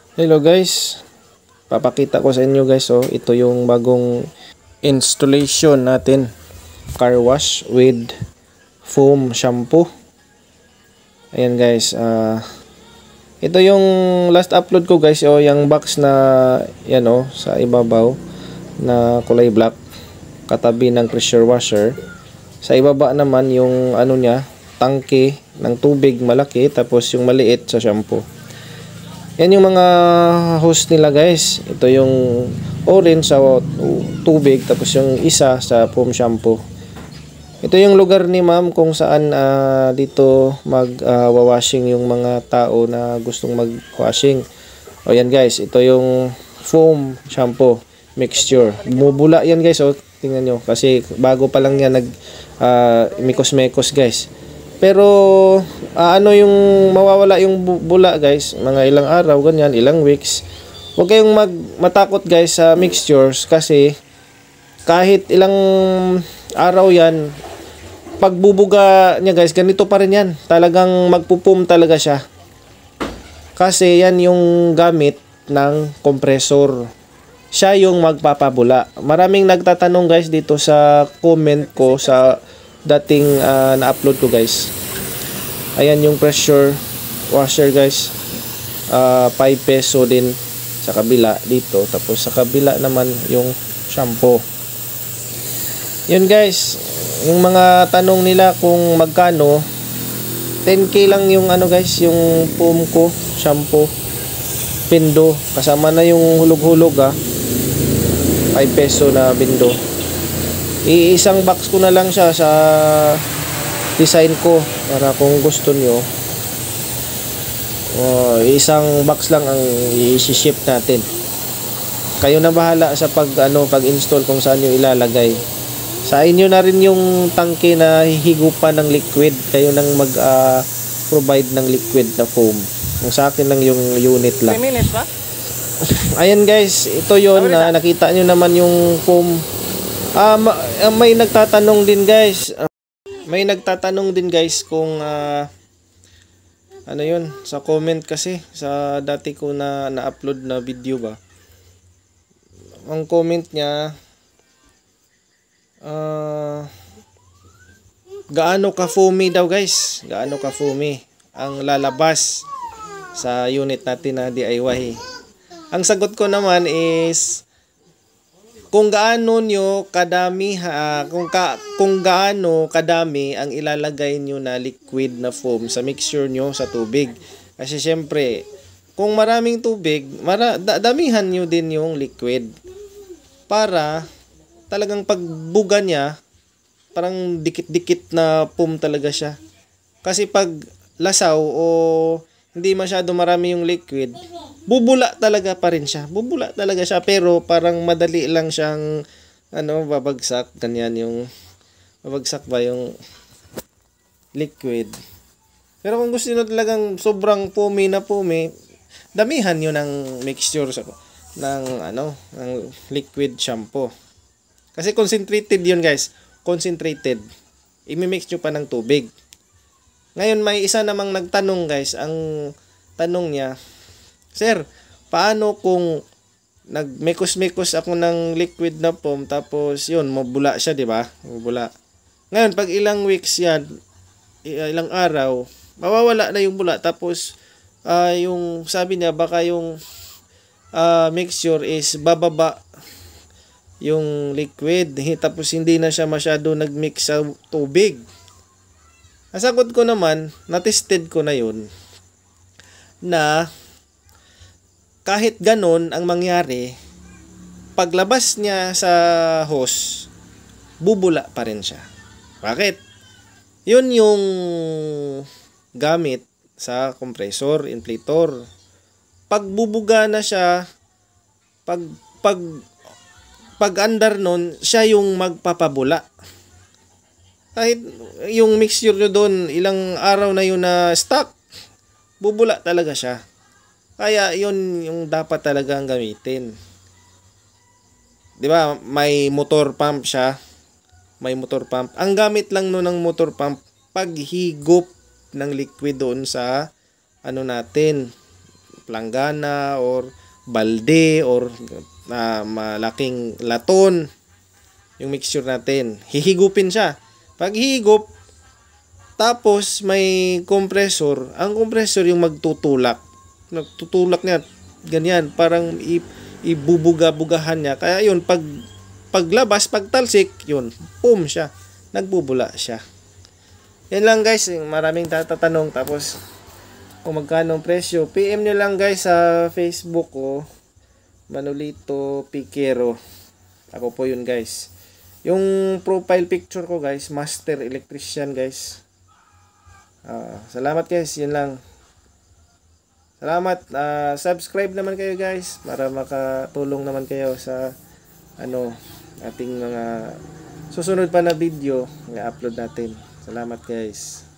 Hello guys, papakita ko sa inyo guys, ito yung bagong installation natin, car wash with foam shampoo. Ayan guys, ito yung last upload ko guys, yung box na yan sa ibabaw na kulay black, katabi ng pressure washer. Sa ibaba naman yung niya, tangke ng tubig malaki, tapos yung maliit sa shampoo. Yan yung mga hose nila guys. Ito yung orange sa tubig, tapos yung isa sa foam shampoo. Ito yung lugar ni ma'am kung saan dito mag-washing yung mga tao na gustong mag-washing. O yan guys, ito yung foam shampoo mixture. Bumubula yan guys, tingnan nyo. Kasi bago pa lang yan mikos-mekos guys. Pero yung mawawala yung bula guys, mga ilang araw ganyan, ilang weeks. Huwag kayong matakot guys sa mixtures, kasi kahit ilang araw yan, pagbubuga niya guys, ganito pa rin yan. Talagang magpupum talaga siya. Kasi yan yung gamit ng compressor. Siya yung magpapabula. Maraming nagtatanong guys dito sa comment ko sa dating na-upload ko guys. Ayan yung pressure washer guys, 5 peso din sa kabila dito, tapos sa kabila naman yung shampoo. Yun guys, yung mga tanong nila kung magkano, 10k lang yung guys, yung foam ko shampoo pindo, kasama na yung hulog-hulog 5 peso na bindo. Iisang box ko na lang siya sa design ko, para kung gusto nyo, isang box lang ang i-ship natin. Kayo na bahala sa pag-install kung saan nyo ilalagay. Sa inyo na rin yung tangke na hihigupan ng liquid. Kayo nang mag-provide ng liquid na foam. Kung sa akin lang yung unit lang. 3 minutes ba? Ayan guys, ito yon na nakita nyo naman yung foam. May nagtatanong din guys. Kung yun sa comment, kasi sa dati ko na-upload na video ba. Ang comment niya, gaano ka foamy daw guys? Gaano ka foamy ang lalabas sa unit natin na DIY? Ang sagot ko naman is, kung gaano nyo kadami kung gaano kadami ang ilalagay nyo na liquid na foam sa mixture nyo sa tubig. Kasi syempre, kung maraming tubig, damihan nyo din yung liquid, para talagang pagbuga niya, parang dikit-dikit na foam talaga siya. Kasi pag lasaw o hindi masyado marami yung liquid, bubula talaga pa rin siya. Bubula talaga siya, pero parang madali lang siyang babagsak. Ganyan yung babagsak ba yung liquid. Pero kung gusto niyo talagang sobrang foamy na foamy, damihan niyo ng mixture ng liquid shampoo. Kasi concentrated yun guys. Concentrated. I-mix nyo pa ng tubig. Ngayon, may isa namang nagtanong guys. Ang tanong niya, Sir, paano kung nagmekos-mekos ako ng liquid na foam, tapos yun, mabula siya, di ba? Mabula. Ngayon, pag ilang weeks yan, ilang araw, mawawala na yung bula. Tapos, yung sabi niya, baka yung mixture is bababa yung liquid, tapos hindi na siya masyado nagmix sa tubig. Nasagot ko naman, na-tested ko na yun, na kahit ganon ang mangyari, paglabas niya sa hose, bubula pa rin siya. Bakit? Yun yung gamit sa compressor, inflator. Pagbubuga na siya, pag under nun, siya yung magpapabula. Kahit yung mixture nyo doon, ilang araw na yun na stock, bubula talaga siya. Kaya yun yung dapat talagang gamitin. Di ba? May motor pump siya. May motor pump. Ang gamit lang nun ng motor pump, paghigop ng liquid doon sa natin, planggana or balde or malaking laton yung mixture natin. Hihigupin siya. Pag higop, tapos may compressor. Ang compressor yung magtutulak. Nagtutulak niya. Ganyan. Parang ibubuga-bugahan niya. Kaya yun, paglabas, pagtalsik, yun, boom siya. Nagbubula siya. Yan lang guys. Maraming tatatanong. Tapos, kung magkano ang presyo, PM nyo lang guys sa Facebook ko. Manolito Piquero. Ako po yun guys. Yung profile picture ko guys, Master Electrician guys. Salamat guys, yun lang. Salamat. Subscribe naman kayo guys para makatulong naman kayo sa ating mga susunod pa na video na upload natin. Salamat guys.